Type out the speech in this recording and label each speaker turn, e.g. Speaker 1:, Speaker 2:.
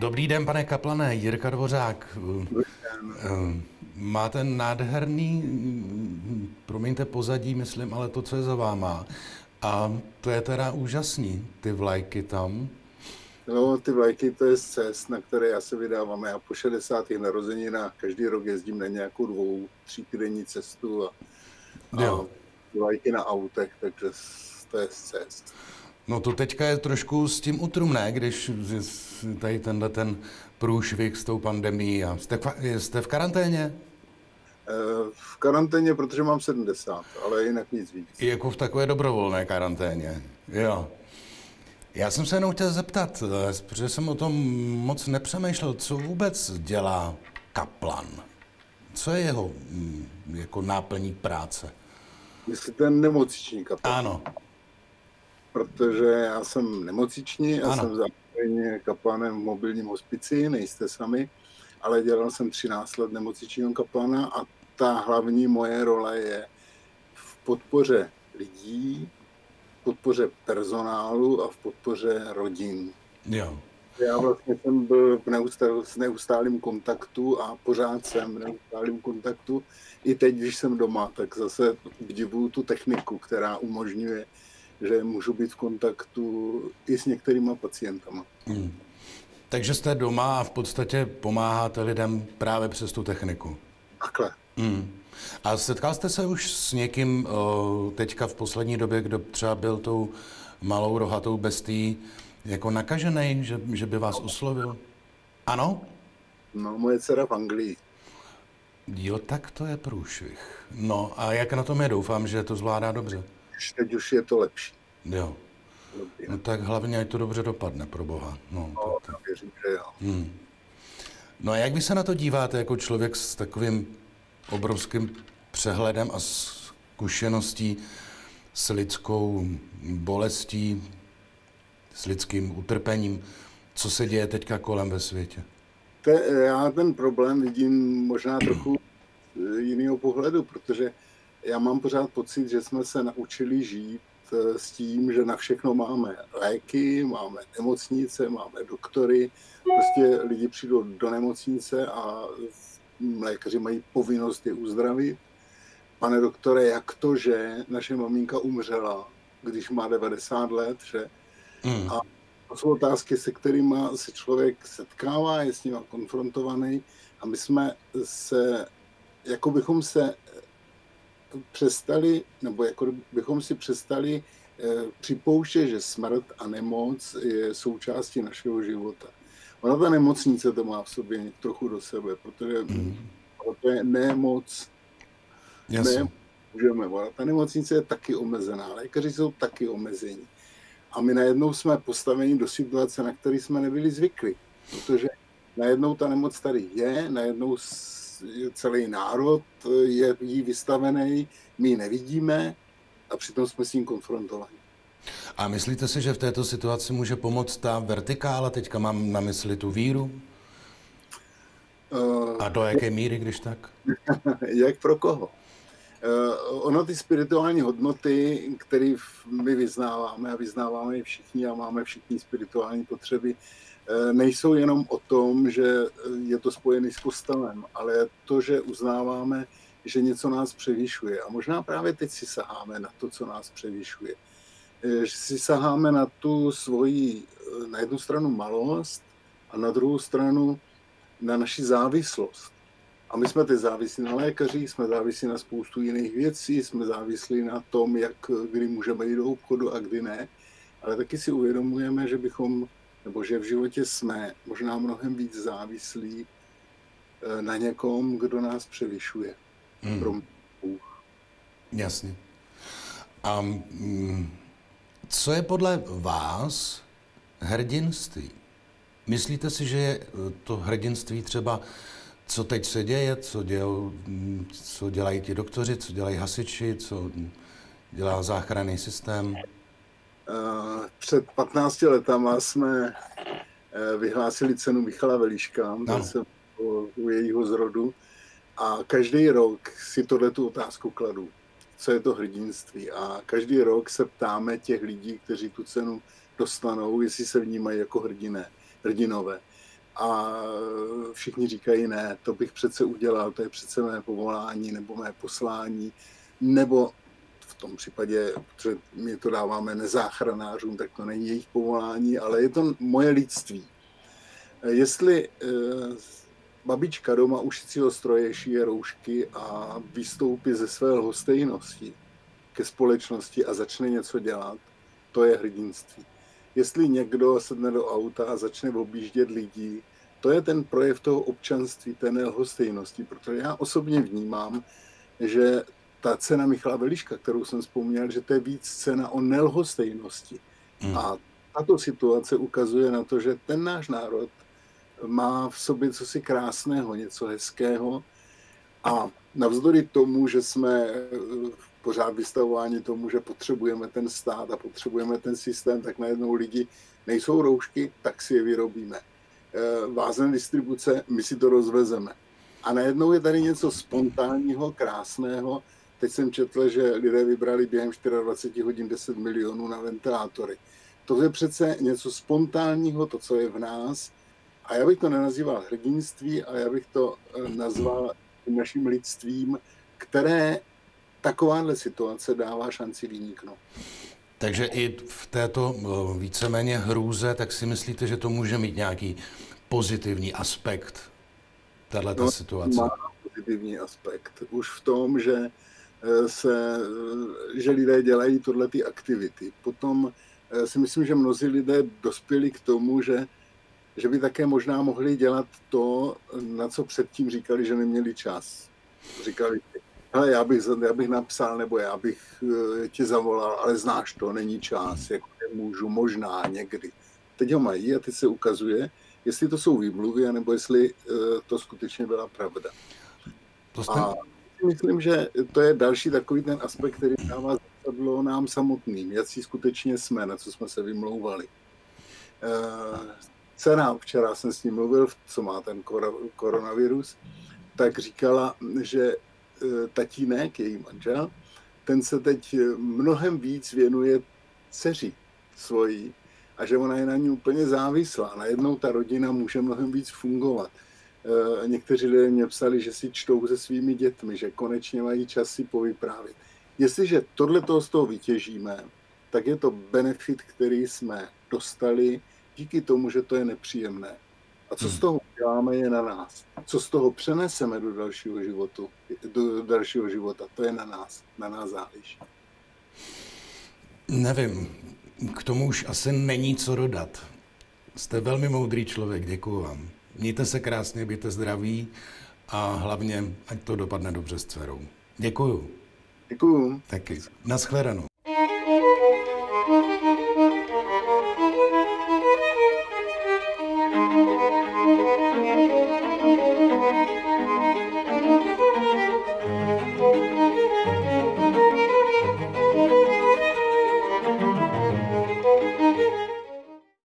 Speaker 1: Dobrý den, pane kaplane, Jirka Dvořák. Máte nádherný, promiňte pozadí, myslím, ale to, co je za váma. A to je teda úžasný, ty vlajky tam.
Speaker 2: No, ty vlajky, to je cest, na které já se vydávám. Já po 60. narozeninách každý rok jezdím na nějakou 2-3 týdenní cestu a vlajky na autech, takže to je cest.
Speaker 1: No to teďka je trošku s tím utrumné, když tady ten průšvih s tou pandemií. A jste v karanténě?
Speaker 2: V karanténě, protože mám 70, ale jinak nic víc.
Speaker 1: Jako v takové dobrovolné karanténě, jo. Já jsem se jenom chtěl zeptat, protože jsem o tom moc nepřemýšlel, co vůbec dělá kaplan? Co je jeho jako náplní práce?
Speaker 2: Myslíte nemocniční kaplan?
Speaker 1: Ano.
Speaker 2: Protože já jsem nemocniční a jsem zároveň kaplanem v mobilním hospici, nejste sami, ale dělal jsem 13 let nemocničního kaplana a ta hlavní moje role je v podpoře lidí, v podpoře personálu a v podpoře rodin.
Speaker 1: Jo.
Speaker 2: Já vlastně jsem byl v neustálém kontaktu a pořád jsem v neustálém kontaktu. I teď, když jsem doma, tak zase obdivuju tu techniku, která umožňuje, že můžu být v kontaktu i s některýma pacientama.
Speaker 1: Takže jste doma a v podstatě pomáháte lidem právě přes tu techniku.
Speaker 2: Takhle.
Speaker 1: A setkal jste se už s někým teďka v poslední době, kdo třeba byl tou malou rohatou bestií jako nakažený, že by vás oslovil? Ano?
Speaker 2: No, moje dcera v Anglii.
Speaker 1: Jo, tak to je průšvih. No a jak na tom je? Doufám, že to zvládá dobře.
Speaker 2: Teď už je to lepší.
Speaker 1: Jo. No tak hlavně, ať to dobře dopadne, pro boha. No,
Speaker 2: tak. Věřím, že jo.
Speaker 1: No a jak vy se na to díváte jako člověk s takovým obrovským přehledem a zkušeností s lidskou bolestí, s lidským utrpením, co se děje teďka kolem ve světě?
Speaker 2: Já ten problém vidím možná trochu jiného pohledu, protože já mám pořád pocit, že jsme se naučili žít s tím, že na všechno máme léky, máme nemocnice, máme doktory. Prostě lidi přijdou do nemocnice a lékaři mají povinnost je uzdravit. Pane doktore, jak to, že naše maminka umřela, když má 90 let, že? A to jsou otázky, se kterými se člověk setkává, je s nimi konfrontovaný a my jsme se, jako bychom se přestali, nebo jako bychom si přestali připouštět, že smrt a nemoc je součástí našeho života. Ona ta nemocnice to má v sobě trochu do sebe, protože to je nemoc. Nemůžeme. Ta nemocnice je taky omezená, lékaři jsou taky omezení. A my najednou jsme postaveni do situace, na které jsme nebyli zvyklí. Protože najednou ta nemoc tady je, najednou celý národ je jí vystavený, my ji nevidíme a přitom jsme s ním konfrontovaní.
Speaker 1: A myslíte si, že v této situaci může pomoct ta vertikála? Teďka mám na mysli tu víru. A do jaké míry, když tak?
Speaker 2: Jak pro koho? Ono ty spirituální hodnoty, které my vyznáváme a vyznáváme je všichni a máme všichni spirituální potřeby, nejsou jenom o tom, že je to spojené s kostelem, ale to, že uznáváme, že něco nás převyšuje. A možná právě teď si saháme na to, co nás převyšuje. Že si saháme na tu svoji, na jednu stranu malost a na druhou stranu na naši závislost. A my jsme teď závislí na lékařích, jsme závislí na spoustu jiných věcí, jsme závislí na tom, kdy můžeme jít do obchodu a kdy ne. Ale taky si uvědomujeme, že že v životě jsme možná mnohem víc závislí na někom, kdo nás převyšuje.
Speaker 1: Jasně. A co je podle vás hrdinství? Myslíte si, že je to hrdinství třeba, co teď se děje, co dělají ti doktoři, co dělají hasiči, co dělá záchranný systém?
Speaker 2: Před 15 letama jsme vyhlásili cenu Michala Velíška, byl jsem u jejího zrodu a každý rok si tu otázku kladu, co je to hrdinství. A každý rok se ptáme těch lidí, kteří tu cenu dostanou, jestli se vnímají jako hrdinové. a všichni říkají ne, to bych přece udělal, to je přece mé povolání nebo mé poslání, nebo v tom případě, protože my to dáváme nezáchranářům, tak to není jejich povolání, ale je to moje lidství. Jestli babička doma u šicího stroje šije roušky a vystoupí ze své lhostejnosti ke společnosti a začne něco dělat, to je hrdinství. Jestli někdo sedne do auta a začne objíždět lidí, to je ten projev toho občanství, té nelhostejnosti, protože já osobně vnímám, že ta cena Michala Veliška, kterou jsem vzpomněl, že to je víc cena o nelhostejnosti. A tato situace ukazuje na to, že ten náš národ má v sobě cosi krásného, něco hezkého a navzdory tomu, že jsme pořád vystavováni tomu, že potřebujeme ten stát a potřebujeme ten systém, tak najednou lidi nejsou roušky, tak si je vyrobíme. Vázne distribuce, my si to rozvezeme. A najednou je tady něco spontánního, krásného. Teď jsem četl, že lidé vybrali během 24 hodin 10 milionů na ventilátory. To je přece něco spontánního, to, co je v nás. A já bych to nenazýval hrdinství, ale já bych to nazval naším lidstvím, které takováhle situace dává šanci vyniknout.
Speaker 1: Takže i v této víceméně hrůze, tak si myslíte, že to může mít nějaký pozitivní aspekt, tato situace?
Speaker 2: Má pozitivní aspekt. Už v tom, že lidé dělají tohlety aktivity. Potom si myslím, že mnozí lidé dospěli k tomu, že by také možná mohli dělat to, na co předtím říkali, že neměli čas. Říkali, hele, já bych napsal, nebo já bych ti zavolal, ale znáš to, není čas, jako nemůžu, možná někdy. Teď ho mají a teď se ukazuje, jestli to jsou výmluvy, nebo jestli to skutečně byla pravda. A myslím, že to je další takový ten aspekt, který dává zrcadlo nám samotným, jací skutečně jsme, na co jsme se vymlouvali. Dcera, včera jsem s ním mluvil, co má ten koronavirus, tak říkala, že tatínek, její manžel, ten se teď mnohem víc věnuje dceři svojí a že ona je na ní úplně závislá. Najednou ta rodina může mnohem víc fungovat. Někteří lidé mě psali, že si čtou se svými dětmi, že konečně mají čas si povyprávět. Jestliže tohleto z toho vytěžíme, tak je to benefit, který jsme dostali díky tomu, že to je nepříjemné. A co z toho uděláme, je na nás. Co z toho přeneseme do dalšího života, to je na nás záleží.
Speaker 1: Nevím, k tomu už asi není co dodat. Jste velmi moudrý člověk, děkuju vám. Mějte se krásně, buďte zdraví a hlavně, ať to dopadne dobře s dcerou. Děkuju.
Speaker 2: Děkuju.
Speaker 1: Taky. Naschledanou.